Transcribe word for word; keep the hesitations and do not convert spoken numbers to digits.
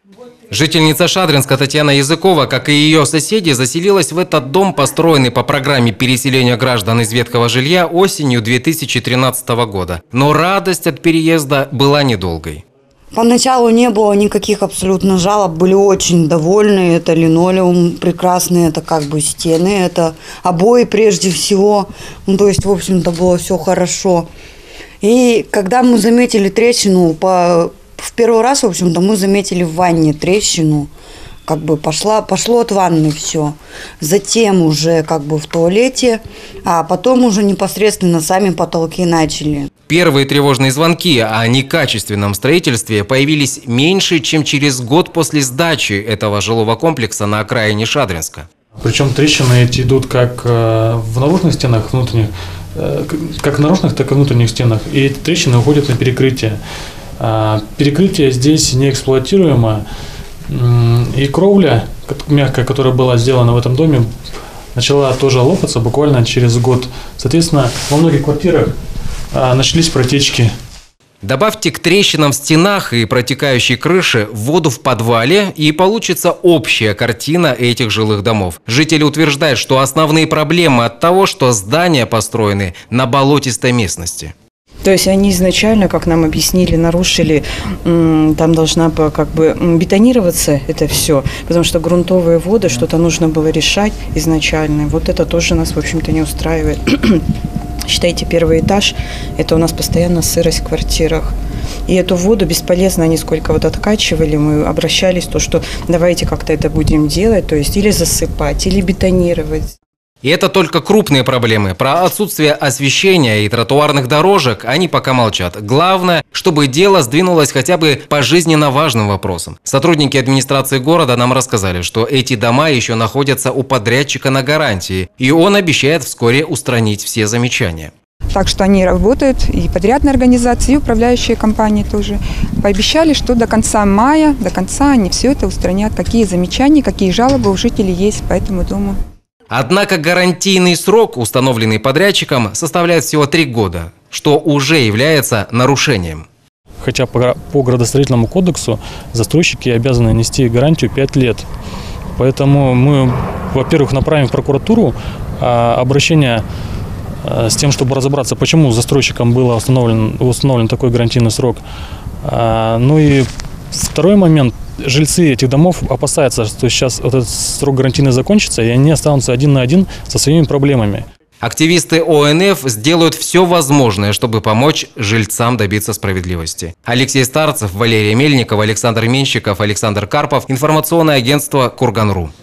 Жительница Шадринска Татьяна Языкова, как и ее соседи, заселилась в этот дом, построенный по программе переселения граждан из ветхого жилья осенью две тысячи тринадцатого года. Но радость от переезда была недолгой. Поначалу не было никаких абсолютно жалоб, были очень довольны. Это линолеум прекрасный, это как бы стены, это обои прежде всего. Ну, то есть, в общем-то, было все хорошо. И когда мы заметили трещину, по, в первый раз, в общем-то, мы заметили в ванне трещину. Как бы пошла, пошло от ванны все. Затем уже как бы в туалете, а потом уже непосредственно сами потолки начали. Первые тревожные звонки о некачественном строительстве появились меньше, чем через год после сдачи этого жилого комплекса на окраине Шадринска. Причем трещины эти идут как в наружных стенах внутренних, как в наружных, так и внутренних стенах. И эти трещины уходят на перекрытие. Перекрытие здесь не эксплуатируемо. И кровля, мягкая, которая была сделана в этом доме, начала тоже лопаться буквально через год. Соответственно, во многих квартирах а, начались протечки. Добавьте к трещинам в стенах и протекающей крыше воду в подвале, и получится общая картина этих жилых домов. Жители утверждают, что основные проблемы от того, что здания построены на болотистой местности. То есть они изначально, как нам объяснили, нарушили, там должна была как бы бетонироваться это все, потому что грунтовые воды, что-то нужно было решать изначально. Вот это тоже нас, в общем-то, не устраивает. Считайте, первый этаж, это у нас постоянно сырость в квартирах. И эту воду бесполезно, они сколько вот откачивали, мы обращались, то что давайте как-то это будем делать, то есть или засыпать, или бетонировать. И это только крупные проблемы. Про отсутствие освещения и тротуарных дорожек они пока молчат. Главное, чтобы дело сдвинулось хотя бы по жизненно важным вопросам. Сотрудники администрации города нам рассказали, что эти дома еще находятся у подрядчика на гарантии, и он обещает вскоре устранить все замечания. Так что они работают, и подрядные организации, и управляющие компании тоже. Пообещали, что до конца мая, до конца они все это устранят. Какие замечания, какие жалобы у жителей есть по этому дому. Однако гарантийный срок, установленный подрядчиком, составляет всего три года, что уже является нарушением. Хотя по, по градостроительному кодексу застройщики обязаны нести гарантию пять лет. Поэтому мы, во-первых, направим в прокуратуру а, обращение а, с тем, чтобы разобраться, почему застройщиком был установлен, установлен такой гарантийный срок. А, ну и второй момент. Жильцы этих домов опасаются, что сейчас этот срок гарантийный закончится, и они останутся один на один со своими проблемами. Активисты О Н Ф сделают все возможное, чтобы помочь жильцам добиться справедливости. Алексей Старцев, Валерия Мельникова, Александр Менщиков, Александр Карпов. Информационное агентство Курган точка ру.